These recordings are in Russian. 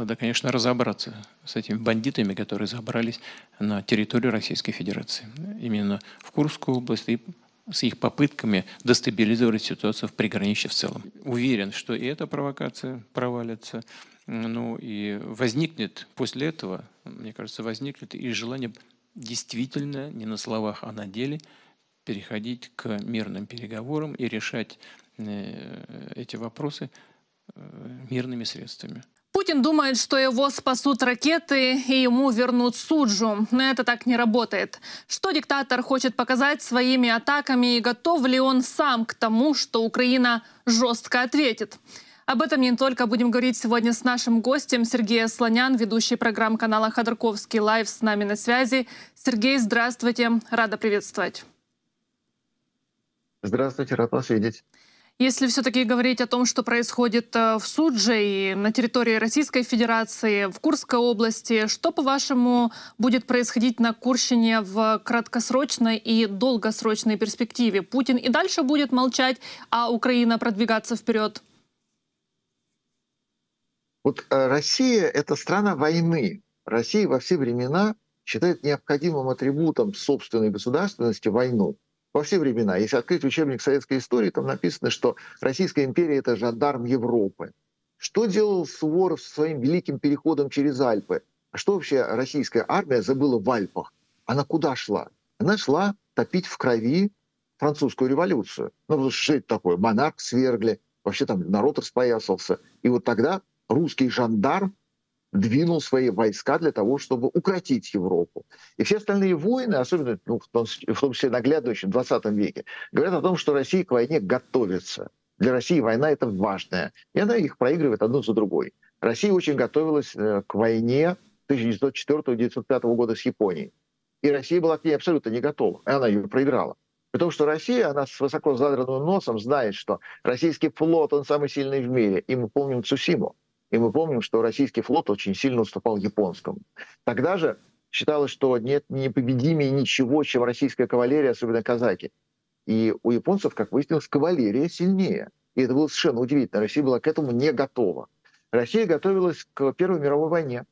надо, конечно, разобраться с этими бандитами, которые забрались на территорию Российской Федерации. Именно в Курскую область и с их попытками дестабилизировать ситуацию в приграничье в целом. Уверен, что и эта провокация провалится. Ну и возникнет после этого, мне кажется, возникнет и желание действительно не на словах, а на деле переходить к мирным переговорам и решать эти вопросы мирными средствами. Путин думает, что его спасут ракеты и ему вернут суджу. Но это так не работает. Что диктатор хочет показать своими атаками и готов ли он сам к тому, что Украина жестко ответит? Об этом не только будем говорить сегодня с нашим гостем Сергей Слонян, ведущий программ канала Ходорковский Лайв, с нами на связи. Сергей, здравствуйте, рада приветствовать. Здравствуйте, рад вас видеть. Если все-таки говорить о том, что происходит в Судже и на территории Российской Федерации, в Курской области, что, по-вашему, будет происходить на Курщине в краткосрочной и долгосрочной перспективе? Путин и дальше будет молчать, а Украина продвигаться вперед? Вот Россия — это страна войны. Россия во все времена считает необходимым атрибутом собственной государственности войну. Во все времена. Если открыть учебник советской истории, там написано, что Российская империя — это жандарм Европы. Что делал Суворов со своим великим переходом через Альпы? А что вообще российская армия забыла в Альпах? Она куда шла? Она шла топить в крови французскую революцию. Ну, потому что это такое? Монарх свергли, вообще там народ распоясался. И вот тогда русский жандарм двинул свои войска для того, чтобы укротить Европу. И все остальные войны, особенно в том числе наглядно очень в 20 веке, говорят о том, что Россия к войне готовится. Для России война — это важная. И она их проигрывает одну за другой. Россия очень готовилась к войне 1904-1905 года с Японией. И Россия была к ней абсолютно не готова. И она ее проиграла. Потому что Россия, она с высоко задранным носом знает, что российский флот, он самый сильный в мире. И мы помним Цусиму. И мы помним, что российский флот очень сильно уступал японскому. Тогда же считалось, что нет непобедимее ничего, чем российская кавалерия, особенно казаки. И у японцев, как выяснилось, кавалерия сильнее. И это было совершенно удивительно. Россия была к этому не готова. Россия готовилась к Первой мировой войне.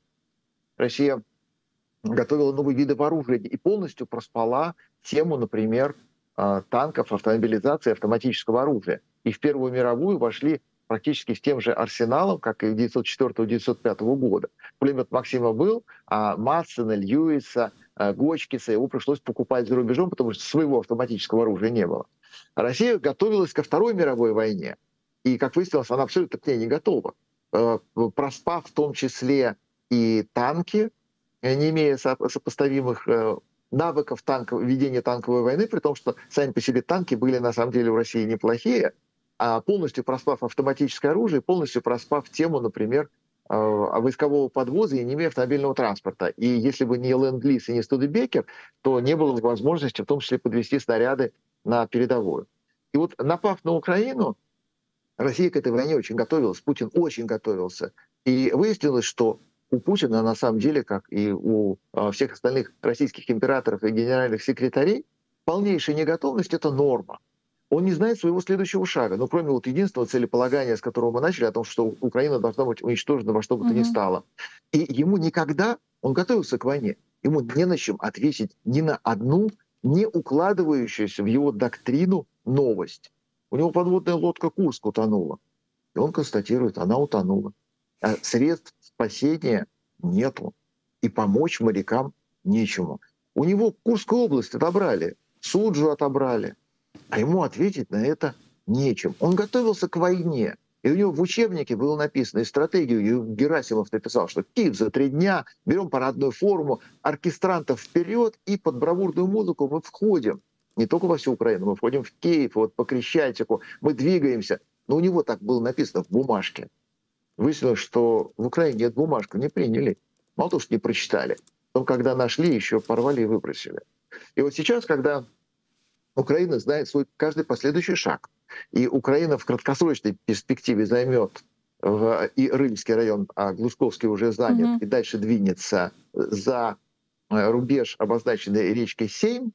Россия готовила новые виды оружия и полностью проспала тему, например, танков, автомобилизации, автоматического оружия. И в Первую мировую вошли практически с тем же арсеналом, как и 1904-1905 года. Пулемет Максима был, а Массена, Льюиса, Гочкиса его пришлось покупать за рубежом, потому что своего автоматического оружия не было. А Россия готовилась ко Второй мировой войне. И, как выяснилось, она абсолютно к ней не готова. Проспав в том числе и танки, не имея сопоставимых навыков ведения танковой войны, при том, что сами по себе танки были на самом деле у России неплохие, а полностью проспав автоматическое оружие, полностью проспав тему, например, войскового подвоза и не имея автомобильного транспорта. И если бы не Ленд-Лиз и не Студебекер, то не было бы возможности в том числе подвести снаряды на передовую. И вот напав на Украину, Россия к этой войне очень готовилась, Путин очень готовился. И выяснилось, что у Путина, на самом деле, как и у всех остальных российских императоров и генеральных секретарей, полнейшая неготовность — это норма. Он не знает своего следующего шага, ну, кроме вот единственного целеполагания, с которого мы начали, о том, что Украина должна быть уничтожена во что бы то ни стало. И ему никогда, он готовился к войне, ему не на чем ответить ни на одну не укладывающуюся в его доктрину новость. У него подводная лодка «Курск» утонула. И он констатирует, она утонула. А средств спасения нету. И помочь морякам нечему. У него Курскую область отобрали, Суджу отобрали. А ему ответить на это нечем. Он готовился к войне. И у него в учебнике было написано, и стратегию Герасимов написал, что Киев за 3 дня, берем парадную форму, оркестрантов вперед, и под бравурную музыку мы входим. Не только во всю Украину, мы входим в Киев, вот по Крещатику, мы двигаемся. Но у него так было написано в бумажке. Выяснилось, что в Украине нет бумажки, не приняли. Мало того, что не прочитали. Потом, когда нашли, еще порвали и выбросили. И вот сейчас, когда Украина знает свой каждый последующий шаг. И Украина в краткосрочной перспективе займет и Рыльский район, а Глушковский уже занят, и дальше двинется за рубеж, обозначенный речкой Сейм,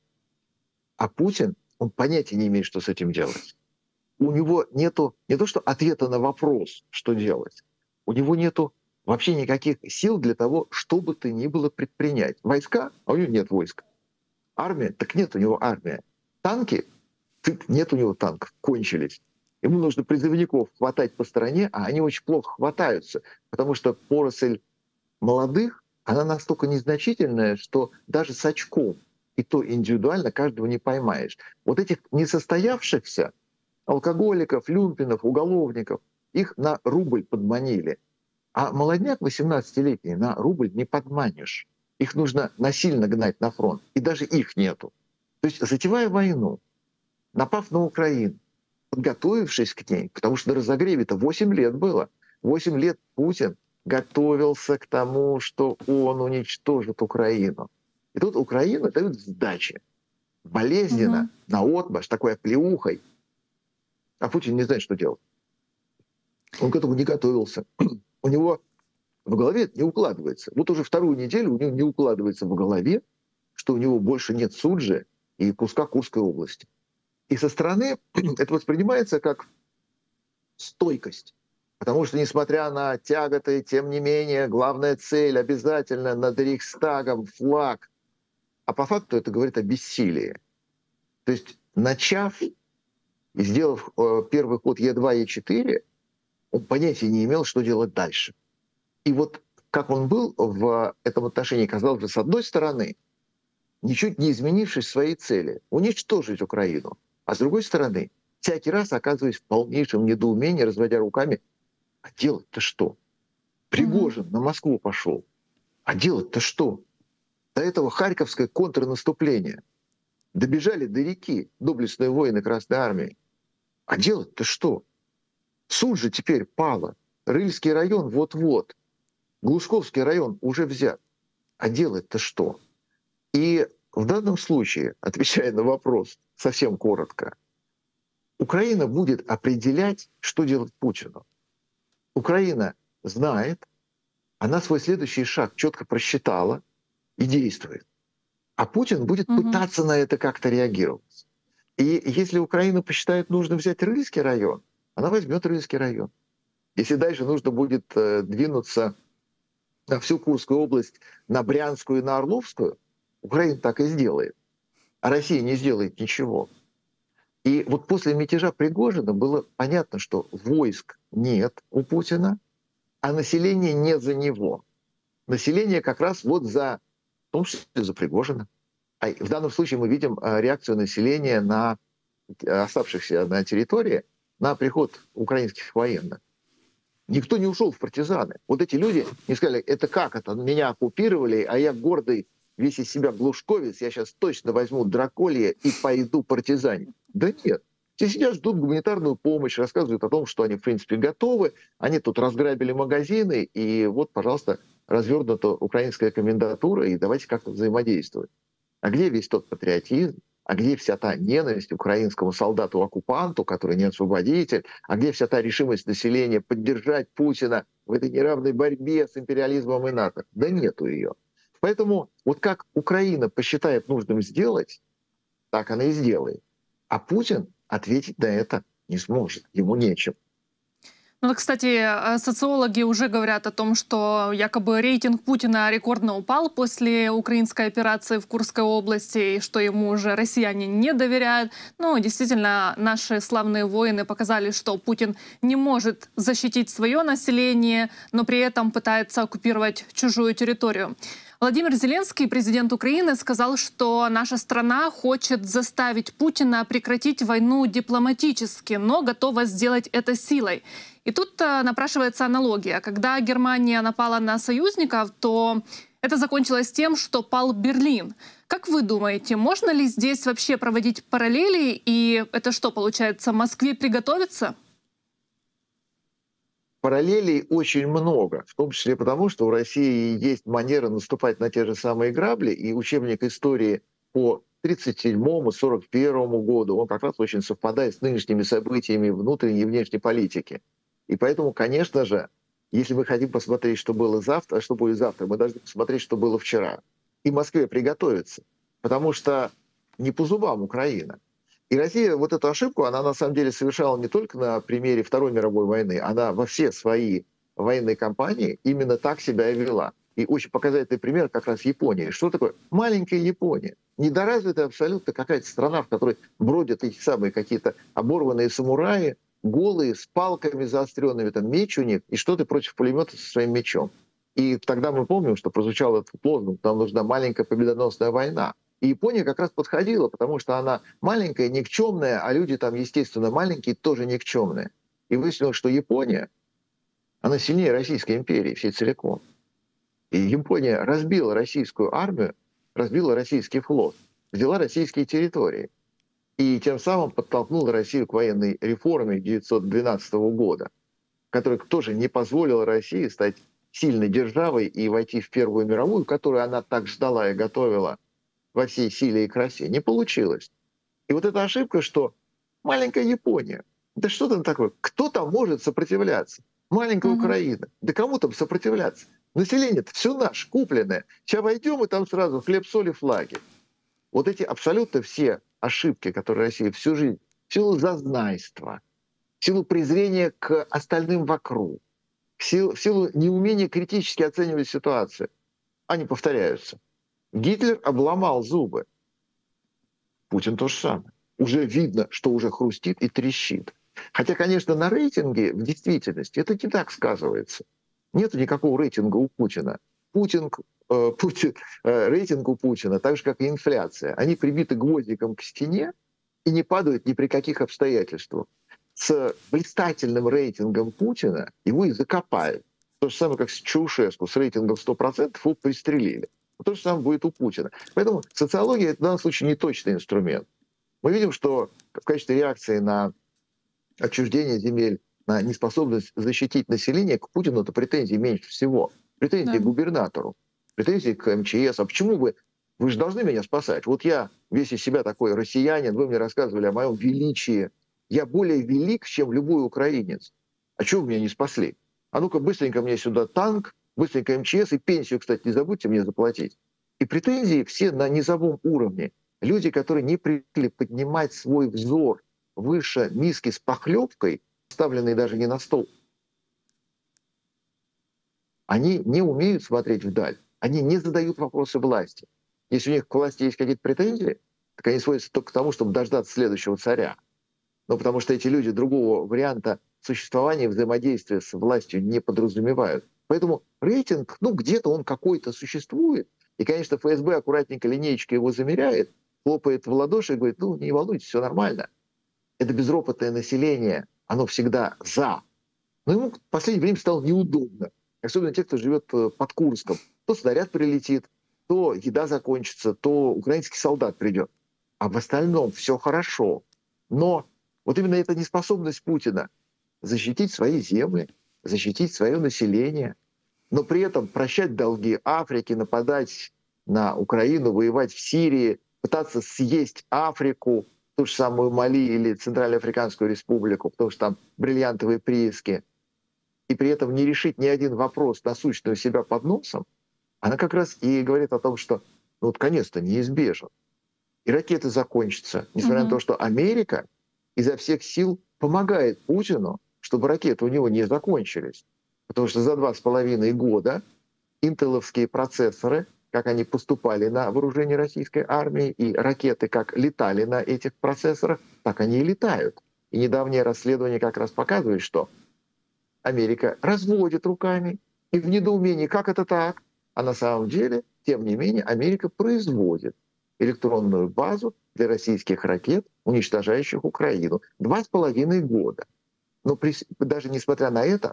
а Путин, он понятия не имеет, что с этим делать. У него нету не то что ответа на вопрос, что делать, у него нету вообще никаких сил для того, что бы то ни было предпринять. Войска, а у него нет войск. Армия, так нет у него армии. Танки, так нет у него танков, кончились. Ему нужно призывников хватать по стране, а они очень плохо хватаются, потому что поросль молодых, она настолько незначительная, что даже с очком, и то индивидуально, каждого не поймаешь. Вот этих несостоявшихся алкоголиков, люмпинов, уголовников, их на рубль подманили. А молодняк 18-летний на рубль не подманишь. Их нужно насильно гнать на фронт, и даже их нету. То есть, затевая войну, напав на Украину, подготовившись к ней, потому что на разогреве-то 8 лет было. 8 лет Путин готовился к тому, что он уничтожит Украину. И тут Украина дает сдачи. Болезненно, наотмашь, такой оплеухой. А Путин не знает, что делать. Он к этому не готовился. У него в голове это не укладывается. Вот уже вторую неделю у него не укладывается в голове, что у него больше нет Суджи и куска Курской области. И со стороны это воспринимается как стойкость. Потому что, несмотря на тяготы, тем не менее, главная цель обязательно над Рейхстагом флаг. А по факту это говорит о бессилии. То есть, начав и сделав первый ход Е2, Е4, он понятия не имел, что делать дальше. И вот как он был в этом отношении, казалось бы, с одной стороны, ничуть не изменившись своей цели — уничтожить Украину. А с другой стороны, всякий раз оказываясь в полнейшем недоумении, разводя руками, а делать-то что? Пригожин на Москву пошел. А делать-то что? До этого харьковское контрнаступление. Добежали до реки доблестные воины Красной Армии. А делать-то что? Суджа теперь пала. Рыльский район вот-вот. Глушковский район уже взят. А делать-то что? И в данном случае, отвечая на вопрос совсем коротко, Украина будет определять, что делать Путину. Украина знает, она свой следующий шаг четко просчитала и действует. А Путин будет пытаться на это как-то реагировать. И если Украина посчитает нужно взять Рыльский район, она возьмет Рыльский район. Если дальше нужно будет двинуться на всю Курскую область, на Брянскую и на Орловскую, Украина так и сделает. А Россия не сделает ничего. И вот после мятежа Пригожина было понятно, что войск нет у Путина, а население не за него. Население как раз вот за, в том числе за Пригожина. А в данном случае мы видим реакцию населения на оставшихся на территории на приход украинских военных. Никто не ушел в партизаны. Вот эти люди не сказали, это как это, меня оккупировали, а я гордый, весь из себя глушковец, я сейчас точно возьму драколье и пойду партизанить. Да нет. Все сидят, ждут гуманитарную помощь, рассказывают о том, что они, в принципе, готовы. Они тут разграбили магазины, и вот, пожалуйста, развернута украинская комендатура, и давайте как-то взаимодействовать. А где весь тот патриотизм? А где вся та ненависть к украинскому солдату-оккупанту, который не освободитель? А где вся та решимость населения поддержать Путина в этой неравной борьбе с империализмом и НАТО? Да нету ее. Поэтому вот как Украина посчитает нужным сделать, так она и сделает. А Путин ответить на это не сможет, ему нечем. Ну, кстати, социологи уже говорят о том, что якобы рейтинг Путина рекордно упал после украинской операции в Курской области, и что ему уже россияне не доверяют. Ну, действительно, наши славные воины показали, что Путин не может защитить свое население, но при этом пытается оккупировать чужую территорию. Владимир Зеленский, президент Украины, сказал, что наша страна хочет заставить Путина прекратить войну дипломатически, но готова сделать это силой. И тут напрашивается аналогия. Когда Германия напала на союзников, то это закончилось тем, что пал Берлин. Как вы думаете, можно ли здесь вообще проводить параллели? И это что, получается, Москве приготовиться? Параллелей очень много, в том числе потому, что у России есть манера наступать на те же самые грабли, и учебник истории по 1937-1941 году, он как раз очень совпадает с нынешними событиями внутренней и внешней политики. И поэтому, конечно же, если мы хотим посмотреть, что было завтра, что будет завтра, мы должны посмотреть, что было вчера. И Москве приготовиться, потому что не по зубам Украина. И Россия вот эту ошибку, она на самом деле совершала не только на примере Второй мировой войны, она во все свои военной кампании именно так себя и вела. И очень показательный пример как раз Япония. Что такое маленькая Япония? Недоразвитая абсолютно какая-то страна, в которой бродят эти самые какие-то оборванные самураи, голые, с палками заостренными, там меч у них, и что ты против пулемета со своим мечом. И тогда мы помним, что прозвучал этот лозунг: нам нужна маленькая победоносная война. И Япония как раз подходила, потому что она маленькая, никчемная, а люди там, естественно, маленькие, тоже никчемные. И выяснилось, что Япония, она сильнее Российской империи всей целиком. И Япония разбила российскую армию, разбила российский флот, взяла российские территории. И тем самым подтолкнула Россию к военной реформе 1912 года, которая тоже не позволила России стать сильной державой и войти в Первую мировую, которую она так ждала и готовила во всей силе и красе. Не получилось. И вот эта ошибка, что маленькая Япония, да что там такое? Кто там может сопротивляться? Маленькая Украина. Да кому там сопротивляться? Население-то все наше, купленное. Сейчас войдем, и там сразу хлеб, соль и флаги. Вот эти абсолютно все ошибки, которые Россия всю жизнь, в силу зазнайства, в силу презрения к остальным вокруг, в силу неумения критически оценивать ситуацию, они повторяются. Гитлер обломал зубы. Путин то же самое. Уже видно, что уже хрустит и трещит. Хотя, конечно, на рейтинге в действительности это не так сказывается. Нет никакого рейтинга у Путина. Рейтинг у Путина, так же, как и инфляция, они прибиты гвоздиком к стене и не падают ни при каких обстоятельствах. С блистательным рейтингом Путина его и закопают. То же самое, как с Чаушеску, с рейтингом 100% его пристрелили. То же самое будет у Путина. Поэтому социология — это в данном случае не точный инструмент. Мы видим, что в качестве реакции на отчуждение земель, на неспособность защитить население, к Путину это претензий меньше всего. Претензии к губернатору, претензии к МЧС. А почему вы же должны меня спасать? Вот я весь из себя такой россиянин, вы мне рассказывали о моем величии. Я более велик, чем любой украинец. А чего вы меня не спасли? А ну-ка быстренько мне сюда танк, быстренько МЧС, и пенсию, кстати, не забудьте мне заплатить. И претензии все на низовом уровне. Люди, которые не привыкли поднимать свой взор выше миски с похлебкой, ставленной даже не на стол, они не умеют смотреть вдаль, они не задают вопросы власти. Если у них к власти есть какие-то претензии, так они сводятся только к тому, чтобы дождаться следующего царя. Но потому что эти люди другого варианта существования и взаимодействия с властью не подразумевают. Поэтому рейтинг, где-то он какой-то существует. И, конечно, ФСБ аккуратненько линеечкой его замеряет, хлопает в ладоши и говорит: не волнуйтесь, все нормально. Это безропотное население, оно всегда за. Но ему в последнее время стало неудобно. Особенно те, кто живет под Курском. То снаряд прилетит, то еда закончится, то украинский солдат придет. А в остальном все хорошо. Но вот именно эта неспособность Путина защитить свои земли, защитить свое население, но при этом прощать долги Африке, нападать на Украину, воевать в Сирии, пытаться съесть Африку, ту же самую Мали или Центральноафриканскую республику, потому что там бриллиантовые прииски, и при этом не решить ни один вопрос насущный у себя под носом, она как раз и говорит о том, что конец-то неизбежен. И ракеты закончатся, несмотря на то, что Америка изо всех сил помогает Путину, чтобы ракеты у него не закончились. Потому что за 2,5 года интеловские процессоры, как они поступали на вооружение российской армии, и ракеты как летали на этих процессорах, так они и летают. И недавнее расследование как раз показывает, что Америка разводит руками и в недоумении, как это так? А на самом деле, тем не менее, Америка производит электронную базу для российских ракет, уничтожающих Украину. 2,5 года. Но даже несмотря на это,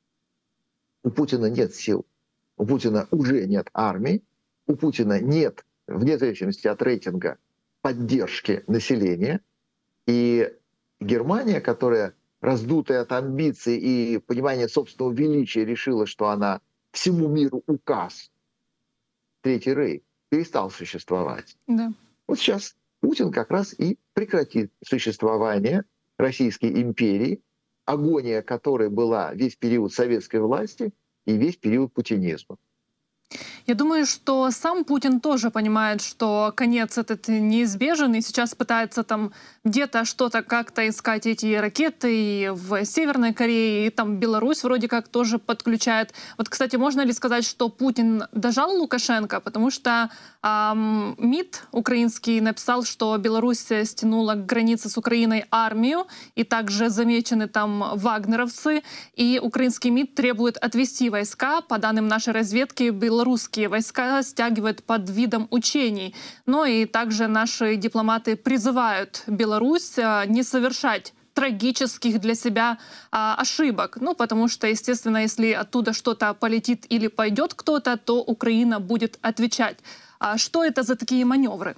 у Путина нет сил, у Путина уже нет армии, у Путина нет, вне зависимости от рейтинга, поддержки населения. И Германия, которая, раздутая от амбиций и понимания собственного величия, решила, что она всему миру указ, Третий Рейх перестал существовать. Да. Вот сейчас Путин как раз и прекратит существование Российской империи, агония которой была весь период советской власти и весь период путинизма. Я думаю, что сам Путин тоже понимает, что конец этот неизбежен, и сейчас пытается там где-то что-то как-то искать эти ракеты и в Северной Корее, и там Беларусь вроде как тоже подключает. Вот, кстати, можно ли сказать, что Путин дожал Лукашенко? Потому что МИД украинский написал, что Беларусь стянула к границе с Украиной армию, и также замечены там вагнеровцы, и украинский МИД требует отвести войска. По данным нашей разведки, белорусские войска стягивают под видом учений. Но и также наши дипломаты призывают Беларусь не совершать трагических для себя ошибок. Ну, потому что, естественно, если оттуда что-то полетит или пойдет кто-то, то Украина будет отвечать. А что это за такие маневры?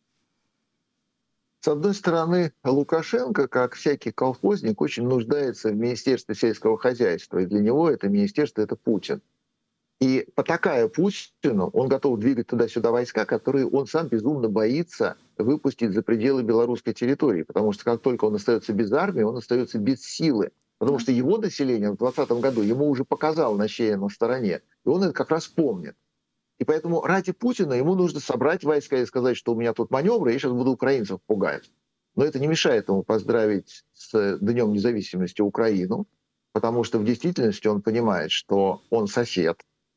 С одной стороны, Лукашенко, как всякий колхозник, очень нуждается в Министерстве сельского хозяйства. И для него это министерство — это Путин. И потакая Путину, он готов двигать туда-сюда войска, которые он сам безумно боится выпустить за пределы белорусской территории. Потому что как только он остается без армии, он остается без силы. Потому что его население в 2020 году ему уже показало, на чьей на стороне. И он это как раз помнит. И поэтому ради Путина ему нужно собрать войска и сказать, что у меня тут маневры, я сейчас буду украинцев пугать. Но это не мешает ему поздравить с Днем независимости Украину, потому что в действительности он понимает, что он сосед,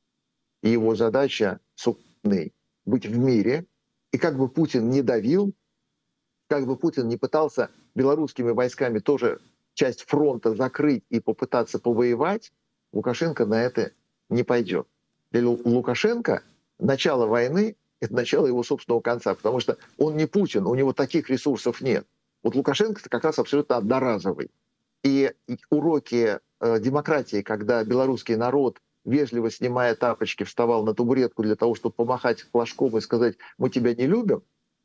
и его задача с Украиной быть в мире. И как бы Путин не давил, как бы Путин не пытался белорусскими войсками тоже часть фронта закрыть и попытаться повоевать, Лукашенко на это не пойдет. Для Лукашенко начало войны — это начало его собственного конца, потому что он не Путин, у него таких ресурсов нет. Вот Лукашенко — это как раз абсолютно одноразовый. И уроки демократии, когда белорусский народ, вежливо снимая тапочки, вставал на табуретку для того, чтобы помахать флажком и сказать «мы тебя не любим»,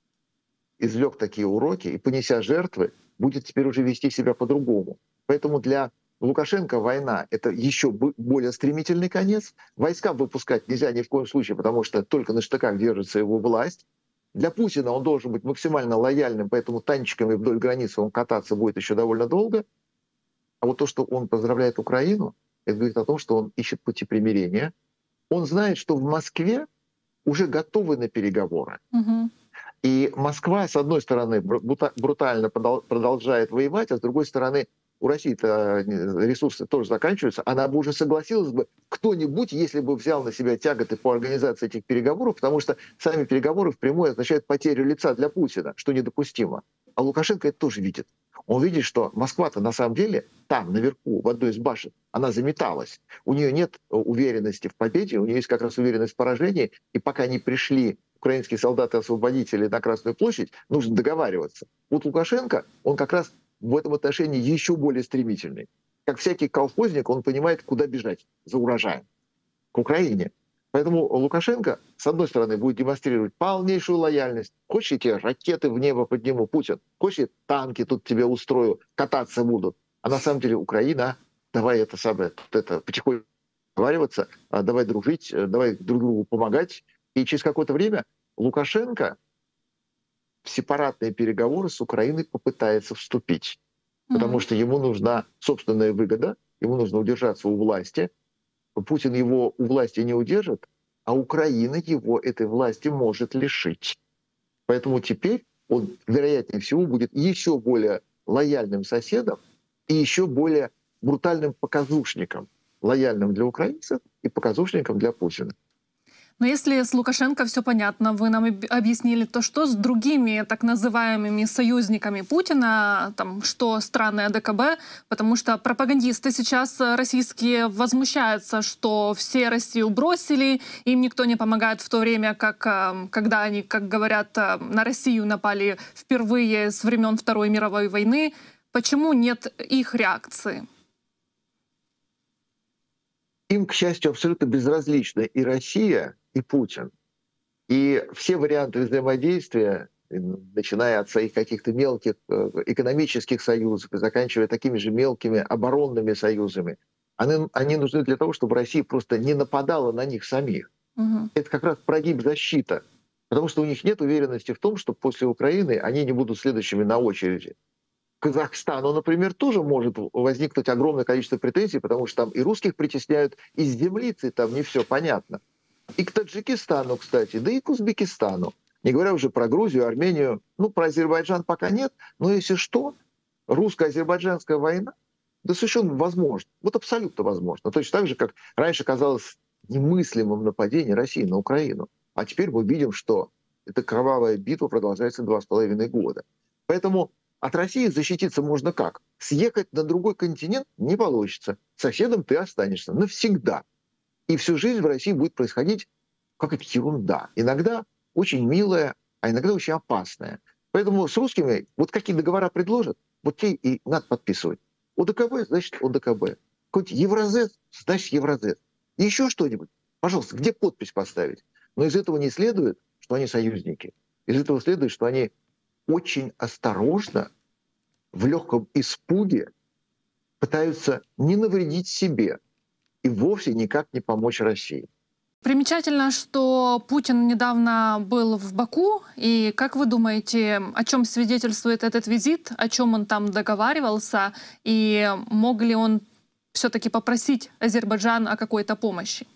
извлек такие уроки и, понеся жертвы, будет теперь уже вести себя по-другому. Поэтому для Лукашенко война — это еще более стремительный конец. Войска выпускать нельзя ни в коем случае, потому что только на штыках держится его власть. Для Путина он должен быть максимально лояльным, поэтому танчиками вдоль границы он кататься будет еще довольно долго. А вот то, что он поздравляет Украину, это говорит о том, что он ищет пути примирения. Он знает, что в Москве уже готовы на переговоры. Угу. И Москва, с одной стороны, брутально продолжает воевать, а с другой стороны, у России-то ресурсы тоже заканчиваются, она бы уже согласилась бы кто-нибудь, если бы взял на себя тяготы по организации этих переговоров, потому что сами переговоры впрямую означают потерю лица для Путина, что недопустимо. А Лукашенко это тоже видит. Он видит, что Москва-то на самом деле там, наверху, в одной из башен, она заметалась. У нее нет уверенности в победе, у нее есть как раз уверенность в поражении, и пока не пришли украинские солдаты-освободители на Красную площадь, нужно договариваться. Вот Лукашенко, он как раз в этом отношении еще более стремительный. Как всякий колхозник, он понимает, куда бежать за урожаем. К Украине. Поэтому Лукашенко, с одной стороны, будет демонстрировать полнейшую лояльность. Хочешь, я тебе ракеты в небо подниму, Путин? Хочешь, я танки тут тебе устрою, кататься будут? А на самом деле Украина, давай это самое, это потихоньку договариваться, давай дружить, давай друг другу помогать. И через какое-то время Лукашенко в сепаратные переговоры с Украиной попытается вступить. Потому что ему нужна собственная выгода, ему нужно удержаться у власти. Путин его у власти не удержит, а Украина его этой власти может лишить. Поэтому теперь он, вероятнее всего, будет еще более лояльным соседом и еще более брутальным показушником. Лояльным для украинцев и показушником для Путина. Но если с Лукашенко все понятно, вы нам объяснили, то что с другими так называемыми союзниками Путина, там, что страны АДКБ, потому что пропагандисты сейчас российские возмущаются, что все Россию бросили, им никто не помогает в то время, как, когда они, как говорят, на Россию напали впервые с времен Второй мировой войны. Почему нет их реакции? Им, к счастью, абсолютно безразличны и Россия, и Путин. И все варианты взаимодействия, начиная от своих каких-то мелких экономических союзов и заканчивая такими же мелкими оборонными союзами, они нужны для того, чтобы Россия просто не нападала на них самих. Это как раз прогиб защита. Потому что у них нет уверенности в том, что после Украины они не будут следующими на очереди. Казахстану, например, тоже может возникнуть огромное количество претензий, потому что там и русских притесняют, и с землицей там не все понятно. и к Таджикистану, кстати, да и к Узбекистану. Не говоря уже про Грузию, Армению. Ну, про Азербайджан пока нет, но если что, русско-азербайджанская война, да совершенно возможно. Вот абсолютно возможно. Точно так же, как раньше казалось немыслимым нападение России на Украину. А теперь мы видим, что эта кровавая битва продолжается 2,5 года. Поэтому от России защититься можно как? Съехать на другой континент не получится. Соседом ты останешься навсегда. И всю жизнь в России будет происходить какая-то ерунда. Иногда очень милая, а иногда очень опасная. Поэтому с русскими вот какие договора предложат, вот те и надо подписывать. ОДКБ, значит ОДКБ. Какой-нибудь Евразес, значит Евразес. И еще что-нибудь. Пожалуйста, где подпись поставить? Но из этого не следует, что они союзники. Из этого следует, что они очень осторожно, в легком испуге пытаются не навредить себе и вовсе никак не помочь России. Примечательно, что Путин недавно был в Баку. И как вы думаете, о чем свидетельствует этот визит, о чем он там договаривался, и мог ли он все-таки попросить Азербайджан о какой-то помощи?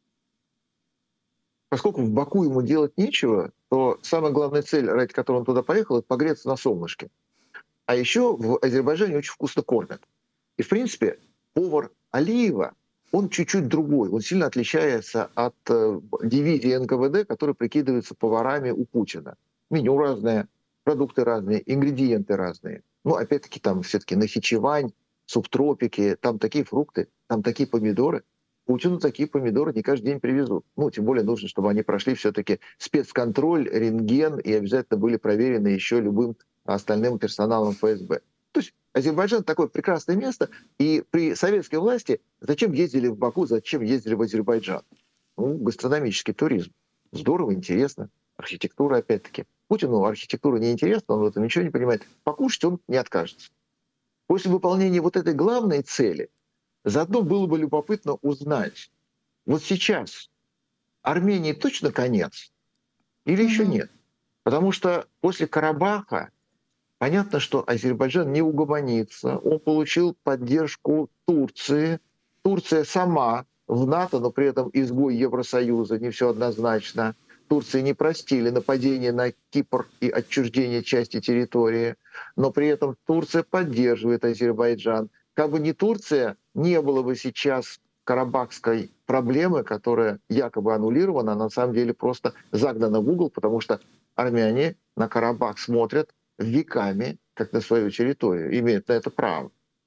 Поскольку в Баку ему делать нечего, то самая главная цель, ради которой он туда поехал, это погреться на солнышке. А еще в Азербайджане очень вкусно кормят. И, в принципе, повар Алиева, он чуть-чуть другой. Он сильно отличается от дивизии НКВД, которые прикидываются поварами у Путина. Меню разное, продукты разные, ингредиенты разные. Ну, опять-таки, там все-таки Нахичевань, субтропики, там такие фрукты, там такие помидоры. Путину такие помидоры не каждый день привезут. Ну, тем более нужно, чтобы они прошли все-таки спецконтроль, рентген и обязательно были проверены еще любым остальным персоналом ФСБ. То есть Азербайджан такое прекрасное место, и при советской власти зачем ездили в Баку, зачем ездили в Азербайджан? Ну, гастрономический туризм. Здорово, интересно. Архитектура, опять-таки. Путину архитектура не интересна, он в этом ничего не понимает. Покушать он не откажется. После выполнения вот этой главной цели, заодно было бы любопытно узнать, вот сейчас Армении точно конец или еще нет? Потому что после Карабаха понятно, что Азербайджан не угомонится. Он получил поддержку Турции. Турция сама в НАТО, но при этом изгой Евросоюза, не все однозначно. Турции не простили нападение на Кипр и отчуждение части территории, но при этом Турция поддерживает Азербайджан. Как бы не Турция, не было бы сейчас карабахской проблемы, которая якобы аннулирована, а на самом деле просто загнана в угол, потому что армяне на Карабах смотрят веками, как на свою территорию, имеют на это право.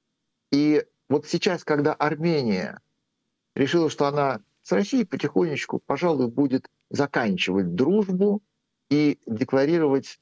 И вот сейчас, когда Армения решила, что она с Россией потихонечку, пожалуй, будет заканчивать дружбу и декларировать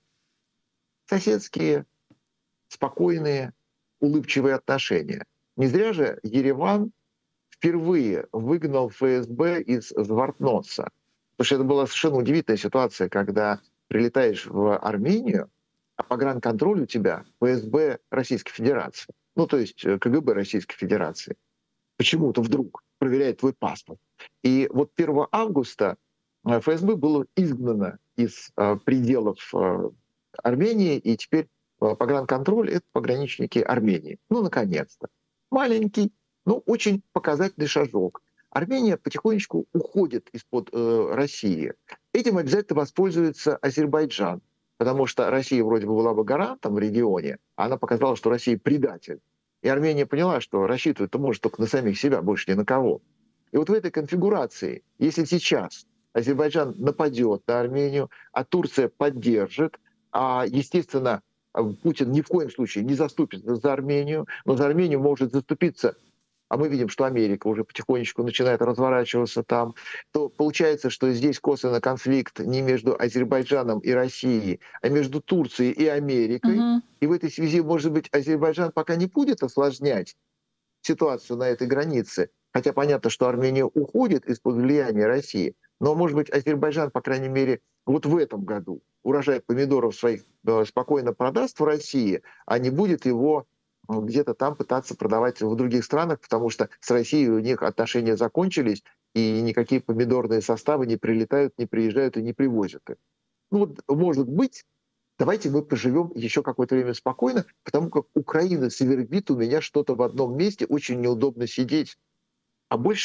соседские, спокойные, улыбчивые отношения. Не зря же Ереван впервые выгнал ФСБ из Звартноца. Потому что это была совершенно удивительная ситуация, когда прилетаешь в Армению, а погранконтроль у тебя ФСБ Российской Федерации. Ну, то есть КГБ Российской Федерации. Почему-то вдруг проверяет твой паспорт. И вот 1 августа ФСБ было изгнано из пределов Армении, и теперь погранконтроль — это пограничники Армении. Ну, наконец-то. Маленький, но очень показательный шажок. Армения потихонечку уходит из-под России. Этим обязательно воспользуется Азербайджан, потому что Россия вроде бы была бы гарантом в регионе, а она показала, что Россия предатель. И Армения поняла, что рассчитывать-то может только на самих себя, больше ни на кого. И вот в этой конфигурации, если сейчас Азербайджан нападет на Армению, а Турция поддержит, а, естественно, Путин ни в коем случае не заступится за Армению, но за Армению может заступиться, а мы видим, что Америка уже потихонечку начинает разворачиваться там, то получается, что здесь косвенно конфликт не между Азербайджаном и Россией, а между Турцией и Америкой. И в этой связи, может быть, Азербайджан пока не будет осложнять ситуацию на этой границе, хотя понятно, что Армения уходит из-под влияния России, но, может быть, Азербайджан, по крайней мере, вот в этом году урожай помидоров своих спокойно продаст в России, а не будет его где-то там пытаться продавать в других странах, потому что с Россией у них отношения закончились, и никакие помидорные составы не прилетают, не приезжают и не привозят их. Ну вот, может быть, давайте мы поживем еще какое-то время спокойно, потому как Украина свербит у меня что-то в одном месте, очень неудобно сидеть. А больше, в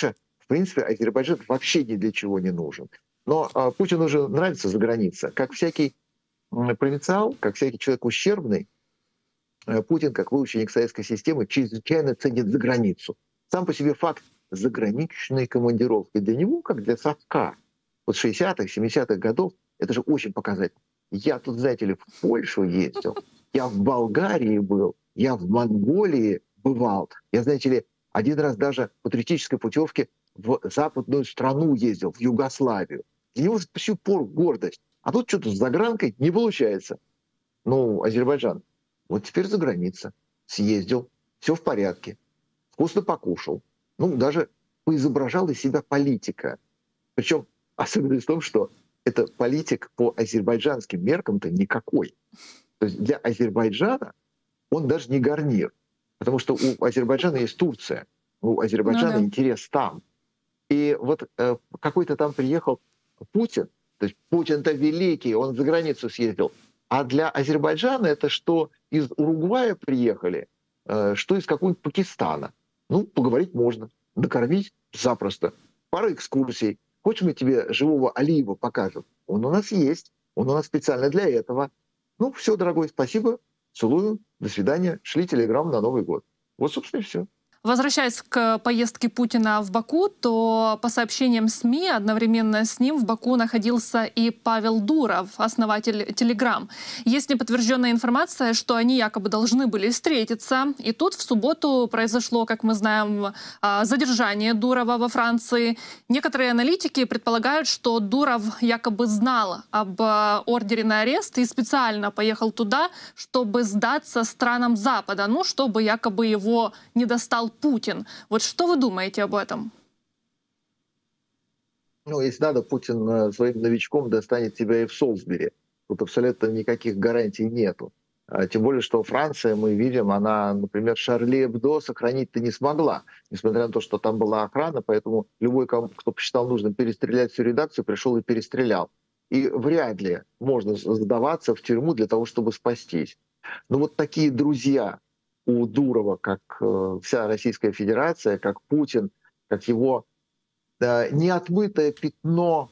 принципе, Азербайджан вообще ни для чего не нужен. Но Путину уже нравится за граница. Как всякий провинциал, как всякий человек ущербный, Путин, как выученник советской системы, чрезвычайно ценит за границу. Сам по себе факт заграничной командировки для него, как для совка, вот 60-х, 70-х годов, это же очень показательно. Я тут, знаете ли, в Польшу ездил, я в Болгарии был, я в Монголии бывал. Я, знаете ли, один раз даже по туристической путевке в западную страну ездил, в Югославию. Для него до сих пор гордость. А тут что-то с загранкой не получается. Ну, Азербайджан. Вот теперь за граница. Съездил, все в порядке, вкусно покушал. Ну, даже поизображал из себя политика. Причем особенность в том, что это политик по азербайджанским меркам-то никакой. То есть для Азербайджана он даже не гарнир. Потому что у Азербайджана есть Турция. У Азербайджана интерес там. И вот какой-то там приехал Путин. То есть Путин-то великий, он за границу съездил. А для Азербайджана это что из Уругвая приехали, что из какого-нибудь Пакистана. Ну, поговорить можно, накормить запросто. Пара экскурсий. Хочешь, мы тебе живого Алиева покажем? Он у нас есть, он у нас специально для этого. Ну, все, дорогой, спасибо, целую, до свидания, шли телеграмму на Новый год. Вот, собственно, и все. Возвращаясь к поездке Путина в Баку, то по сообщениям СМИ одновременно с ним в Баку находился и Павел Дуров, основатель Telegram. Есть неподтвержденная информация, что они якобы должны были встретиться. И тут в субботу произошло, как мы знаем, задержание Дурова во Франции. Некоторые аналитики предполагают, что Дуров якобы знал об ордере на арест и специально поехал туда, чтобы сдаться странам Запада, ну, чтобы якобы его не достал Путин. Вот что вы думаете об этом? Ну, если надо, Путин своим новичком достанет тебя и в Солсбери. Тут абсолютно никаких гарантий нету. Тем более, что Франция, мы видим, она, например, Шарли Эбдо сохранить-то не смогла, несмотря на то, что там была охрана, поэтому любой, кто посчитал нужным перестрелять всю редакцию, пришел и перестрелял. И вряд ли можно сдаваться в тюрьму для того, чтобы спастись. Но вот такие друзья у Дурова, как вся Российская Федерация, как Путин, как его неотмытое пятно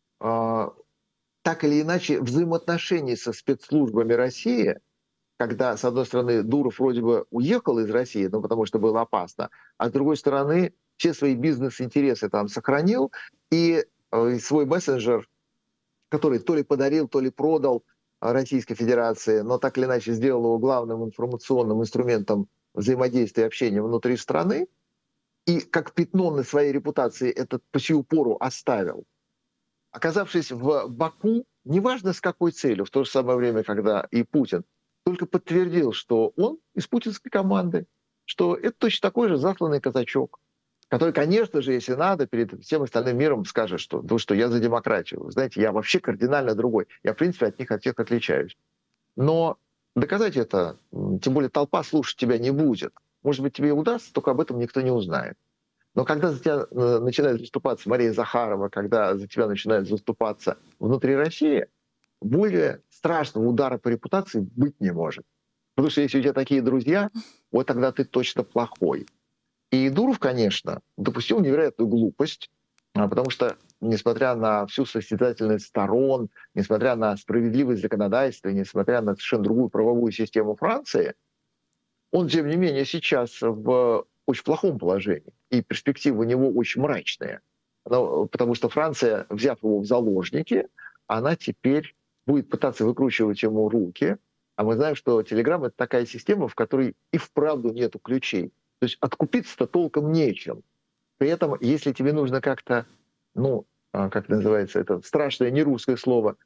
так или иначе взаимоотношений со спецслужбами России, когда, с одной стороны, Дуров вроде бы уехал из России, ну, потому что было опасно, а с другой стороны, все свои бизнес-интересы там сохранил, и свой мессенджер, который то ли подарил, то ли продал Российской Федерации, но так или иначе сделал его главным информационным инструментом взаимодействия и общения внутри страны, и как пятно на своей репутации это по сию пору оставил. Оказавшись в Баку, неважно с какой целью, в то же самое время, когда и Путин, только подтвердил, что он из путинской команды, что это точно такой же засланный казачок, который, конечно же, если надо, перед всем остальным миром скажет, что, ну, что я за демократию. Вы знаете, я вообще кардинально другой. Я, в принципе, от них от всех отличаюсь. Но доказать это, тем более толпа слушать тебя не будет. Может быть, тебе удастся, только об этом никто не узнает. Но когда за тебя начинает заступаться Мария Захарова, когда за тебя начинает заступаться внутри России, более страшного удара по репутации быть не может. Потому что если у тебя такие друзья, вот тогда ты точно плохой. И Дуров, конечно, допустил невероятную глупость, потому что, несмотря на всю состязательность сторон, несмотря на справедливость законодательства, несмотря на совершенно другую правовую систему Франции, он, тем не менее, сейчас в очень плохом положении, и перспективы у него очень мрачные. Потому что Франция, взяв его в заложники, она теперь будет пытаться выкручивать ему руки. А мы знаем, что Telegram — это такая система, в которой и вправду нету ключей. То есть откупиться-то толком нечем. При этом, если тебе нужно как-то, ну, как называется это страшное нерусское слово,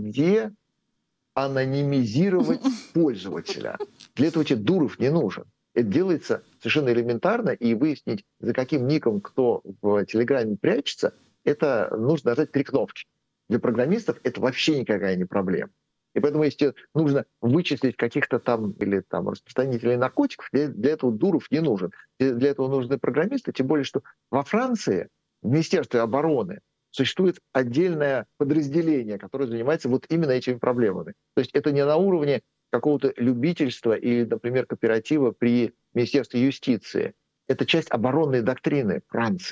деанонимизировать пользователя, для этого тебе Дуров не нужен. Это делается совершенно элементарно, и выяснить, за каким ником кто в Телеграме прячется, это нужно нажать 3 кнопки. Для программистов это вообще никакая не проблема. И поэтому, если нужно вычислить каких-то там или там распространителей наркотиков, для этого Дуров не нужен. Для этого нужны программисты, тем более, что во Франции, в Министерстве обороны, существует отдельное подразделение, которое занимается вот именно этими проблемами. То есть это не на уровне какого-то любительства или, например, кооператива при Министерстве юстиции. Это часть оборонной доктрины Франции.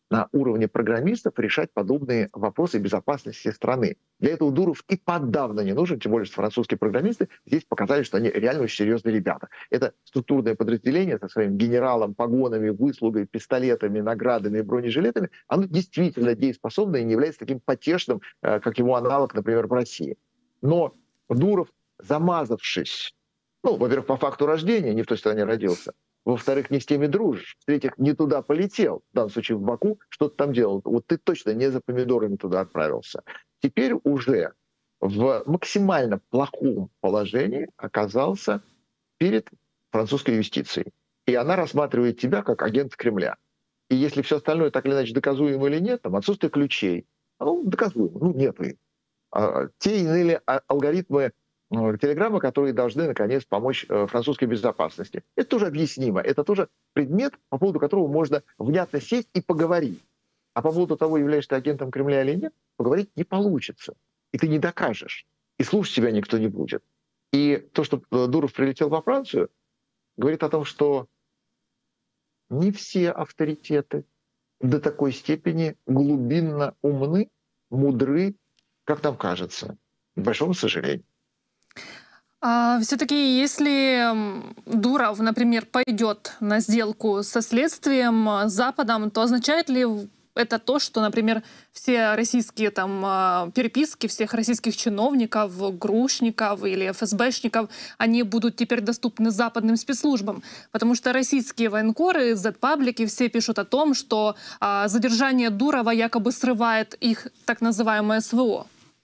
на уровне программистов решать подобные вопросы безопасности страны. Для этого Дуров и подавно не нужен, тем более, что французские программисты здесь показали, что они реально очень серьезные ребята. Это структурное подразделение со своим генералом, погонами, выслугой, пистолетами, наградами и бронежилетами, оно действительно дееспособно и не является таким потешным, как его аналог, например, в России. Но Дуров, замазавшись, ну, во-первых, по факту рождения, не в той стране родился, во-вторых, не с теми дружишь, в-третьих, не туда полетел, в данном случае в Баку, что-то там делал. Вот ты точно не за помидорами туда отправился. Теперь уже в максимально плохом положении оказался перед французской юстицией. И она рассматривает тебя как агент Кремля. И если все остальное так или иначе доказуемо или нет, там отсутствие ключей, ну, доказуемо, ну, нету их. Те или иные алгоритмы телеграммы, которые должны, наконец, помочь французской безопасности. Это тоже объяснимо. Это тоже предмет, по поводу которого можно внятно сесть и поговорить. А по поводу того, являешься ты агентом Кремля или нет, поговорить не получится. И ты не докажешь. И слушать тебя никто не будет. И то, что Дуров прилетел во Францию, говорит о том, что не все авторитеты до такой степени глубинно умны, мудры, как нам кажется. К большому сожалению. Все-таки, если Дуров, например, пойдет на сделку со следствием, с Западом, то означает ли это то, что, например, все российские там переписки всех российских чиновников, грушников или ФСБшников, они будут теперь доступны западным спецслужбам? Потому что российские военкоры, Z-паблики, все пишут о том, что задержание Дурова якобы срывает их так называемое СВО.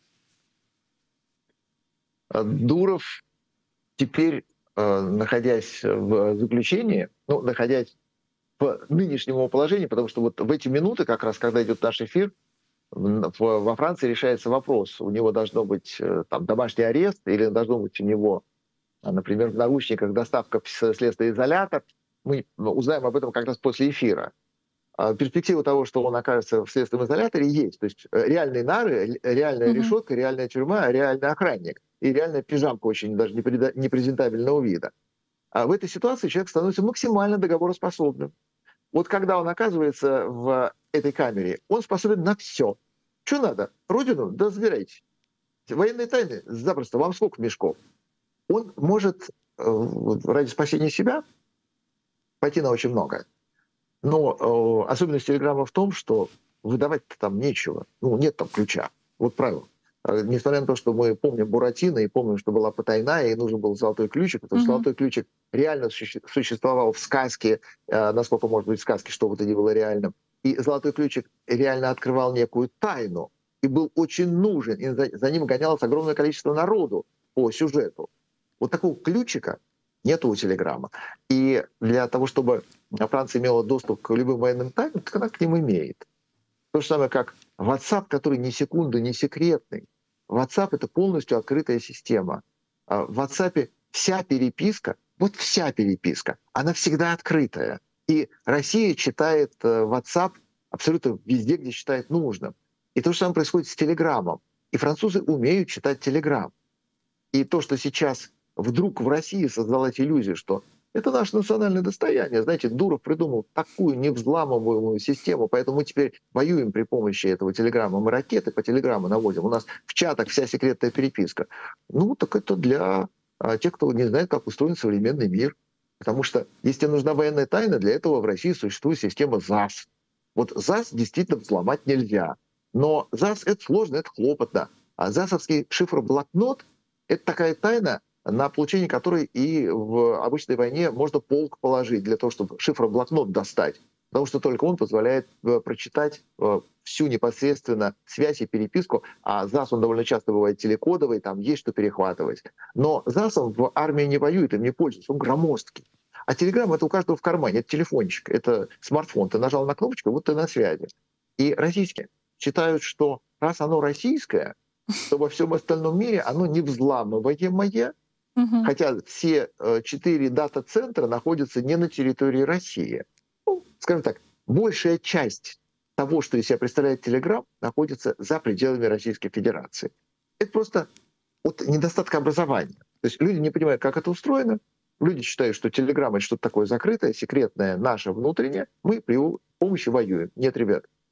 Дуров теперь, находясь в заключении, ну, находясь в нынешнем его положении, потому что вот в эти минуты, как раз когда идет наш эфир, во Франции решается вопрос. У него должно быть там домашний арест или должно быть у него, например, в наручниках доставка в следственный изолятор. Мы узнаем об этом как раз после эфира. Перспектива того, что он окажется в следственном изоляторе, есть. То есть реальные нары, реальная решетка, реальная тюрьма, реальный охранник и реальная пижамка очень даже непрезентабельного вида. А в этой ситуации человек становится максимально договороспособным. Вот когда он оказывается в этой камере, он способен на все. Что надо? Родину? Да забирайте. Военные тайны? Запросто. Вам сколько мешков? Он может ради спасения себя пойти на очень многое. Но особенность телеграмма в том, что выдавать-то там нечего. Ну, нет там ключа. Вот правило. Несмотря на то, что мы помним Буратино и помним, что была потайная, и нужен был золотой ключик, потому что золотой ключик реально существовал в сказке, насколько может быть в сказке, что бы то ни было реальным. И золотой ключик реально открывал некую тайну и был очень нужен. И за ним гонялось огромное количество народу по сюжету. Вот такого ключика нету у телеграмма. И для того, чтобы Франция имела доступ к любым военным тайнам, так она к ним имеет. То же самое, как WhatsApp, который ни секунды не секретный. WhatsApp — это полностью открытая система. В WhatsApp вся переписка, вот вся переписка, она всегда открытая. И Россия читает WhatsApp абсолютно везде, где считает нужным. И то же самое происходит с Телеграмом. И французы умеют читать Телеграм. И то, что сейчас вдруг в России создалась иллюзия, что это наше национальное достояние. Знаете, Дуров придумал такую невзламываемую систему, поэтому мы теперь воюем при помощи этого телеграмма. Мы ракеты по телеграмму наводим. У нас в чатах вся секретная переписка. Ну, так это для тех, кто не знает, как устроен современный мир. Потому что если нужна военная тайна, для этого в России существует система ЗАС. Вот ЗАС действительно взломать нельзя. Но ЗАС — это сложно, это хлопотно. А ЗАСовский шифр-блокнот — это такая тайна, на получение которой и в обычной войне можно полк положить для того, чтобы шифроблокнот достать. Потому что только он позволяет прочитать всю непосредственно связь и переписку. А ЗАС, он довольно часто бывает телекодовый, там есть что перехватывать. Но ЗАСом в армии не воюет, им не пользуются, он громоздкий. А Телеграм — это у каждого в кармане, это телефончик, это смартфон. Ты нажал на кнопочку, вот ты на связи. И российские считают, что раз оно российское, то во всем остальном мире оно не взламываемое. Хотя все 4 дата-центра находятся не на территории России. Ну, скажем так, большая часть того, что из себя представляет Телеграм, находится за пределами Российской Федерации. Это просто от недостатка образования. То есть люди не понимают, как это устроено. Люди считают, что Телеграм — это что-то такое закрытое, секретное, наше, внутреннее. Мы при помощи воюем. Нет, ребят,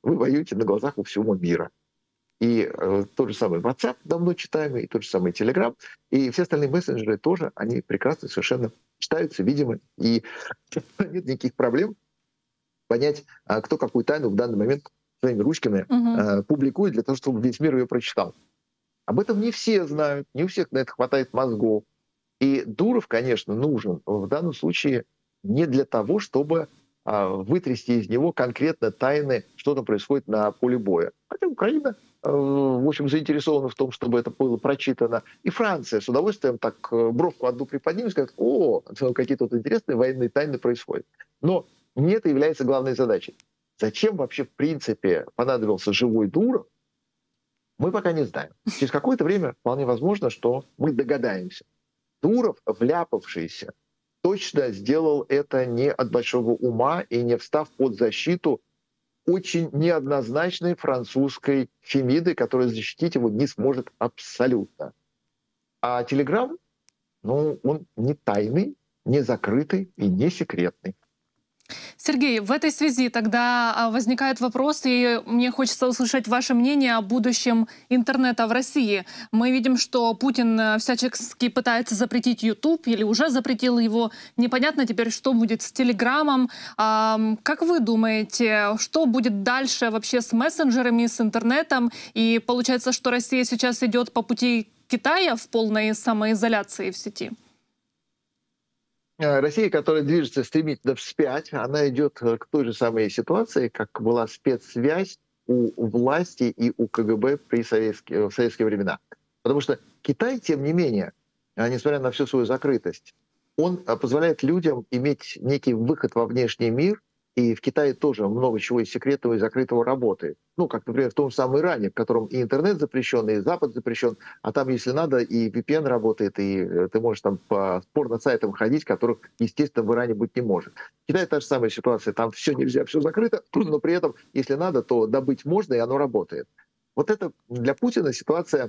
вы воюете на глазах у всего мира. И тот же самый WhatsApp, давно читаемый, и тот же самый Telegram, и все остальные мессенджеры тоже, они прекрасно совершенно читаются, видимы, и нет никаких проблем понять, кто какую тайну в данный момент своими ручками публикует для того, чтобы весь мир ее прочитал. Об этом не все знают, не у всех на это хватает мозгов. И Дуров, конечно, нужен в данном случае не для того, чтобы вытрясти из него конкретно тайны, что там происходит на поле боя. Хотя Украина, в общем, заинтересована в том, чтобы это было прочитано. И Франция с удовольствием так бровку одну приподнимет и скажет: о, какие-то вот интересные военные тайны происходят. Но не это является главной задачей. Зачем вообще, в принципе, понадобился живой Дуров, мы пока не знаем. Через какое-то время вполне возможно, что мы догадаемся. Дуров, вляпавшийся, точно сделал это не от большого ума и не встав под защиту очень неоднозначной французской Фемиды, которая защитить его не сможет абсолютно. А Телеграм, ну, он не тайный, не закрытый и не секретный. Сергей, в этой связи тогда возникает вопрос, и мне хочется услышать ваше мнение о будущем интернета в России. Мы видим, что Путин всячески пытается запретить YouTube или уже запретил его. Непонятно теперь, что будет с Телеграмом. Как вы думаете, что будет дальше вообще с мессенджерами, с интернетом? И получается, что Россия сейчас идет по пути Китая в полной самоизоляции в сети? Россия, которая движется стремительно вспять, она идет к той же самой ситуации, как была спецсвязь у власти и у КГБ в советские времена. Потому что Китай, тем не менее, несмотря на всю свою закрытость, он позволяет людям иметь некий выход во внешний мир, и в Китае тоже много чего из секретного и закрытого работает. Ну, как, например, в том же самом Иране, в котором и интернет запрещен, и Запад запрещен, а там, если надо, и VPN работает, и ты можешь там по порно-сайтам ходить, которых, естественно, в Иране быть не может. В Китае та же самая ситуация, там все нельзя, все закрыто, но при этом, если надо, то добыть можно, и оно работает. Вот это для Путина ситуация,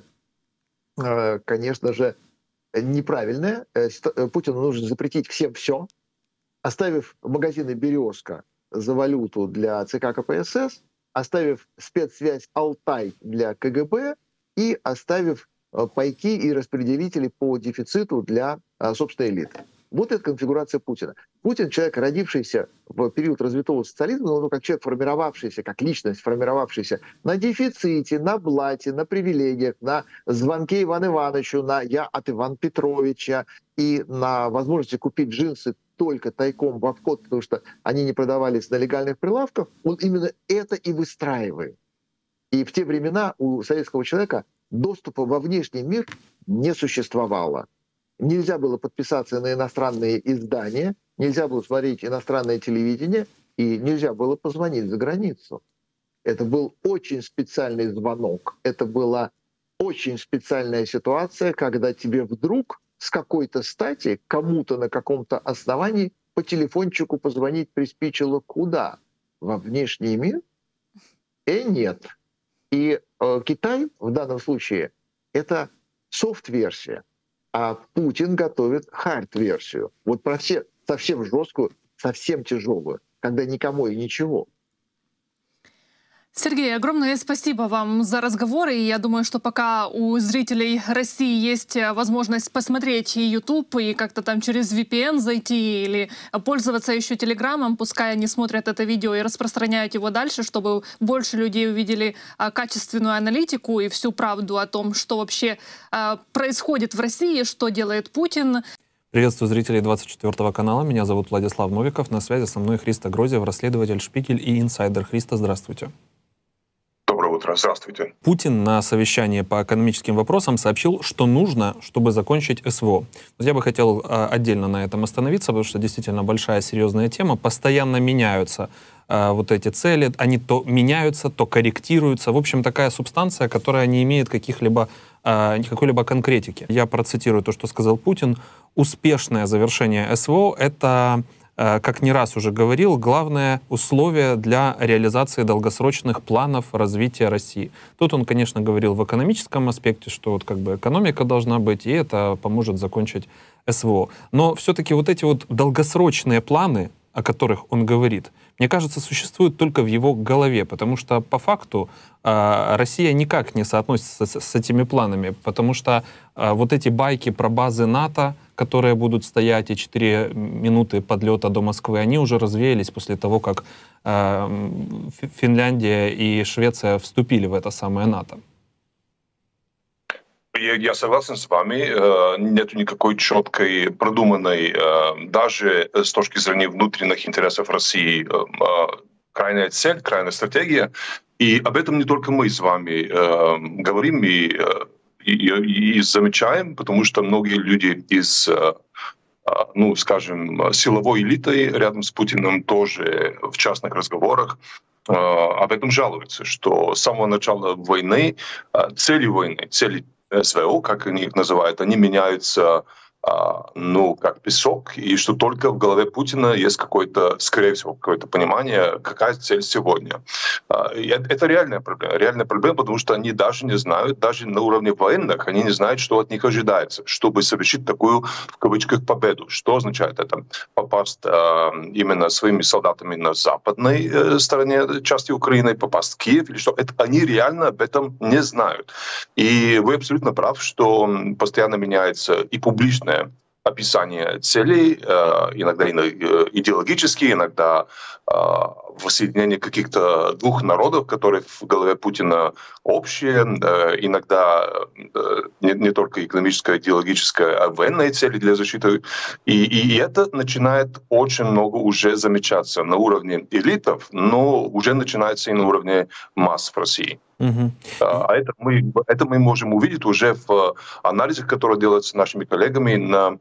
конечно же, неправильная. Путину нужно запретить всем все, оставив магазины «Березка» за валюту для ЦК КПСС, оставив спецсвязь «Алтай» для КГБ и оставив пайки и распределители по дефициту для собственной элиты. Вот это конфигурация Путина. Путин — человек, родившийся в период развитого социализма, но как человек, формировавшийся, как личность, формировавшийся на дефиците, на блате, на привилегиях, на звонке Ивану Ивановичу, на «я от Ивана Петровича» и на возможности купить джинсы только тайком в обход, потому что они не продавались на легальных прилавках, он именно это и выстраивает. И в те времена у советского человека доступа во внешний мир не существовало. Нельзя было подписаться на иностранные издания, нельзя было смотреть иностранное телевидение, и нельзя было позвонить за границу. Это был очень специальный звонок, это была очень специальная ситуация, когда тебе вдруг с какой-то стати кому-то на каком-то основании по телефончику позвонить приспичило куда? Во внешний мир? Нет. И Китай в данном случае — это софт-версия, а Путин готовит хард-версию. Вот про все, совсем жесткую, совсем тяжелую, когда никому и ничего. Сергей, огромное спасибо вам за разговор. И я думаю, что пока у зрителей России есть возможность посмотреть и YouTube, и как-то там через VPN зайти, или пользоваться еще Телеграмом, пускай они смотрят это видео и распространяют его дальше, чтобы больше людей увидели качественную аналитику и всю правду о том, что вообще происходит в России, что делает Путин. Приветствую зрителей 24 канала. Меня зовут Владислав Новиков. На связи со мной Христо Грозев, расследователь «Шпигель» и инсайдер. Христо, здравствуйте. Доброе утро, здравствуйте. Путин на совещании по экономическим вопросам сообщил, что нужно, чтобы закончить СВО. Вот я бы хотел отдельно на этом остановиться, потому что действительно большая серьезная тема. Постоянно меняются вот эти цели. Они то меняются, то корректируются. В общем, такая субстанция, которая не имеет какой-либо конкретики. Я процитирую то, что сказал Путин. Успешное завершение СВО — это, как не раз уже говорил, главное условие для реализации долгосрочных планов развития России. Тут он, конечно, говорил в экономическом аспекте, что вот как бы экономика должна быть, и это поможет закончить СВО. Но все-таки вот эти вот долгосрочные планы, о которых он говорит, мне кажется, существуют только в его голове, потому что по факту Россия никак не соотносится с этими планами, потому что вот эти байки про базы НАТО, которые будут стоять, и 4 минуты подлета до Москвы, они уже развеялись после того, как Финляндия и Швеция вступили в это самое НАТО. Я согласен с вами, нет никакой четкой, продуманной, даже с точки зрения внутренних интересов России, крайняя цель, крайняя стратегия. И об этом не только мы с вами говорим и замечаем, потому что многие люди из, ну, скажем, силовой элиты рядом с Путиным тоже в частных разговорах об этом жалуются, что с самого начала войны, цели СВО, как они их называют, они меняются, ну, как песок, и что только в голове Путина есть какое-то, скорее всего, какое-то понимание, какая цель сегодня. Это реальная проблема, потому что они даже не знают, даже на уровне военных, они не знают, что от них ожидается, чтобы совершить такую, в кавычках, победу. Что означает это? Попасть именно своими солдатами на западной стороне части Украины, попасть в Киев, или что? Это они реально об этом не знают. И вы абсолютно прав, что постоянно меняется и публичное описание целей, иногда идеологические, иногда воссоединение каких-то двух народов, которые в голове Путина общие, иногда не только экономическая, идеологическая, а военные цели для защиты. И это начинает очень много уже замечаться на уровне элитов, но уже начинается и на уровне масс в России. А это мы можем увидеть уже в анализах, которые делаются нашими коллегами на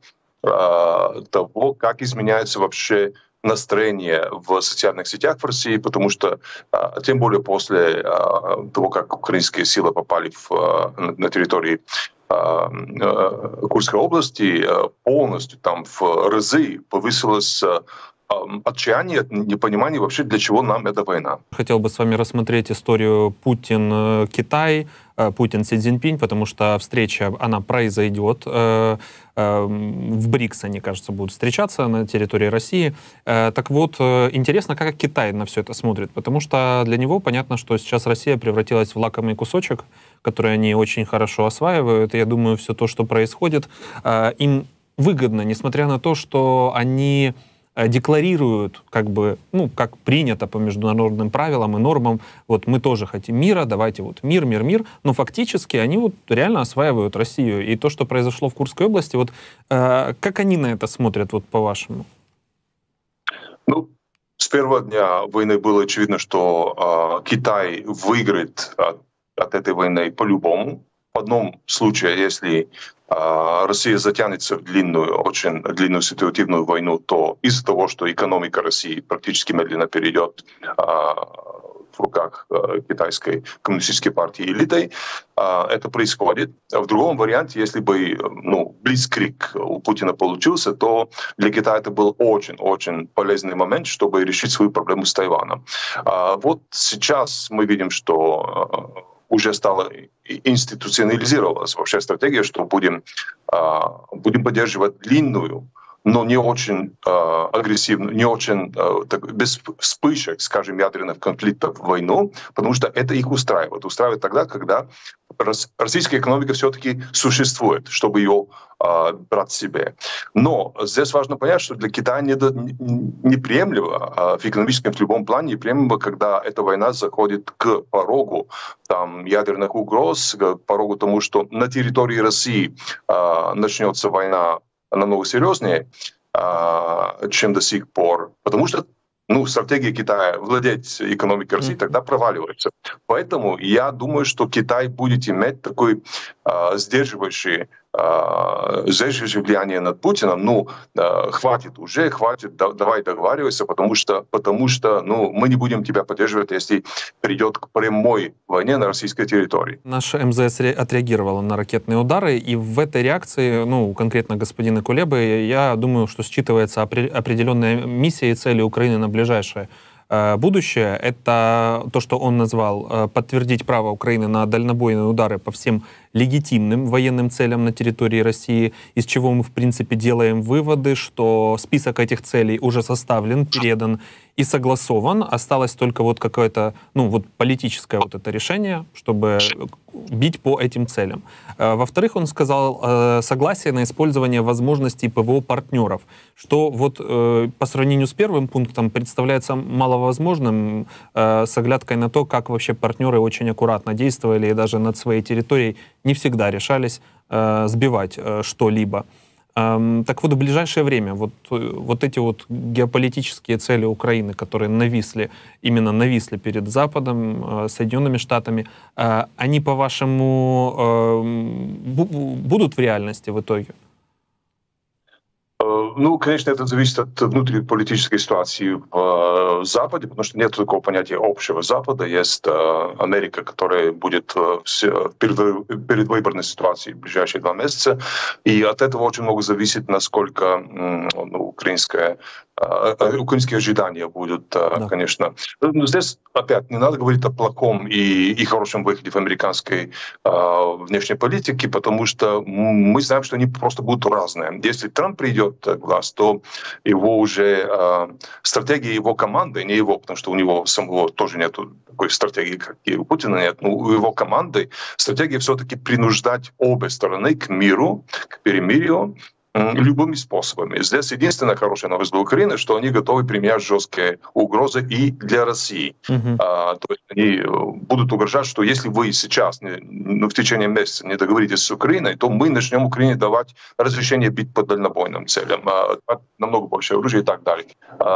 того, как изменяется вообще настроение в социальных сетях в России, потому что, тем более после того, как украинские силы попали на территории Курской области, полностью там в разы повысилось отчаяние, непонимание вообще, для чего нам эта война. Хотел бы с вами рассмотреть историю Путин-Китай, Путин-Си Цзиньпинь, потому что встреча, она произойдет. В БРИКС, они, кажется, будут встречаться на территории России. Так вот, интересно, как Китай на все это смотрит, потому что для него понятно, что сейчас Россия превратилась в лакомый кусочек, который они очень хорошо осваивают. И я думаю, все то, что происходит, им выгодно, несмотря на то, что они декларируют, как бы, ну, как принято по международным правилам и нормам, вот мы тоже хотим мира, давайте вот мир, но фактически они вот реально осваивают Россию. И то, что произошло в Курской области, вот как они на это смотрят, вот по-вашему? Ну, с первого дня войны было очевидно, что Китай выиграет от этой войны по-любому. В одном случае, если Россия затянется в очень длинную ситуативную войну, то из-за того, что экономика России практически медленно перейдет в руках китайской коммунистической партии элитой, это происходит. В другом варианте, если бы блицкриг у Путина получился, то для Китая это был очень-очень полезный момент, чтобы решить свою проблему с Тайваном. Вот сейчас мы видим, что уже стала институционализировалась вообще стратегия, что будем поддерживать длинную, но не очень агрессивную, не очень без вспышек, скажем, ядерных конфликтов войну, потому что это их устраивает. Устраивает тогда, когда российская экономика все-таки существует, чтобы ее брать себе. Но здесь важно понять, что для Китая неприемлемо в экономическом, в любом плане неприемлемо, когда эта война заходит к порогу там, ядерных угроз, к порогу тому, что на территории России начнется война намного серьезнее, чем до сих пор, потому что стратегия Китая владеть экономикой России тогда проваливается. Поэтому я думаю, что Китай будет иметь такой сдерживающее влияние над Путиным. Хватит, давай договаривайся, потому что мы не будем тебя поддерживать, если придет к прямой войне на российской территории. Наша МЗС отреагировала на ракетные удары, и в этой реакции, конкретно господина Кулебы, я думаю, что считывается определенная миссия и цели Украины на ближайшее будущее. Это то, что он назвал подтвердить право Украины на дальнобойные удары по всем легитимным военным целям на территории России, из чего мы, в принципе, делаем выводы, что список этих целей уже составлен, передан и согласован. Осталось только вот какое-то, политическое вот это решение, чтобы бить по этим целям. Во-вторых, он сказал согласие на использование возможностей ПВО партнеров, что вот по сравнению с первым пунктом представляется маловозможным, с оглядкой на то, как вообще партнеры очень аккуратно действовали и даже над своей территорией не всегда решались сбивать что-либо. Так вот, в ближайшее время вот эти вот геополитические цели Украины, которые нависли перед Западом, Соединенными Штатами, они, по-вашему, будут в реальности в итоге? Конечно, это зависит от внутриполитической ситуации в Западе, потому что нет такого понятия общего Запада. Есть Америка, которая будет в предвыборной ситуации в ближайшие 2 месяца. И от этого очень много зависит, насколько украинские ожидания будут, конечно. Но здесь опять не надо говорить о плохом и хорошем выходе в американской внешней политике, потому что мы знаем, что они просто будут разные. Если Трамп придет к власти, то его уже стратегия его команды, не его, потому что у него самого тоже нет такой стратегии, как и у Путина нет, но у его команды стратегия все-таки принуждать обе стороны к миру, к перемирию, любыми способами. Здесь единственная хорошая новость для Украины, что они готовы применять жесткие угрозы и для России. То есть они будут угрожать, что если вы сейчас в течение месяца не договоритесь с Украиной, то мы начнем Украине давать разрешение бить по дальнобойным целям, намного больше оружия и так далее.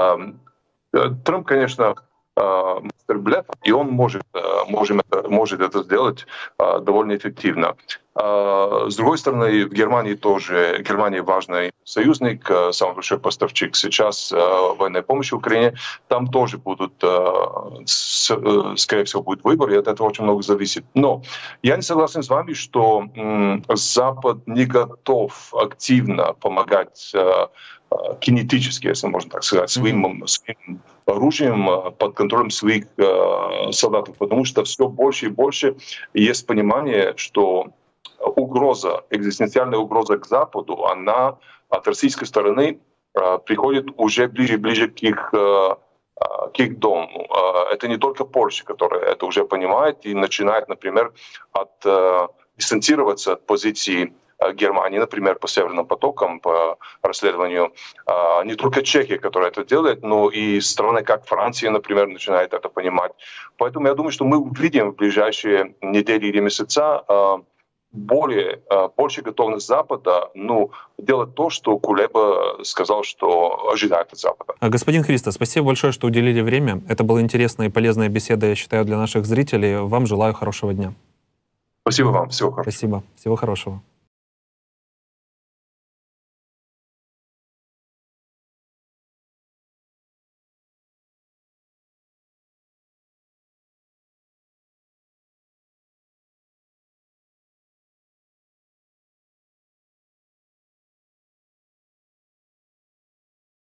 Трамп, конечно, мастер блефа, и он может это сделать довольно эффективно. С другой стороны, в Германии тоже. Германия важный союзник, самый большой поставщик сейчас военной помощи Украине. Там тоже будут, скорее всего, будет выбор, и от этого очень много зависит. Но я не согласен с вами, что Запад не готов активно помогать кинетически, если можно так сказать, своим оружием под контролем своих солдат, потому что все больше и больше есть понимание, что экзистенциальная угроза к Западу, она от российской стороны приходит уже ближе и ближе к их дому. Это не только Польша, которая это уже понимает и начинает, например, дистанцироваться от позиции Германии, например, по Северным потокам, по расследованию. Не только Чехия, которая это делает, но и страны, как Франция, например, начинает это понимать. Поэтому я думаю, что мы увидим в ближайшие недели или месяца больше готовность Запада делать то, что Кулеба сказал, что ожидает от Запада. Господин Христо, спасибо большое, что уделили время. Это была интересная и полезная беседа, я считаю, для наших зрителей. Вам желаю хорошего дня. Спасибо вам. Всего хорошего. Спасибо. Всего хорошего.